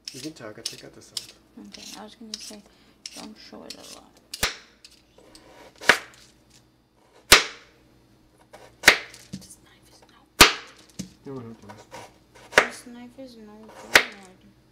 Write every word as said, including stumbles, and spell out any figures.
You can talk. I take out the sound. Okay, I was gonna say, don't show it a lot. This knife is no good. You want to do this? This knife is no good.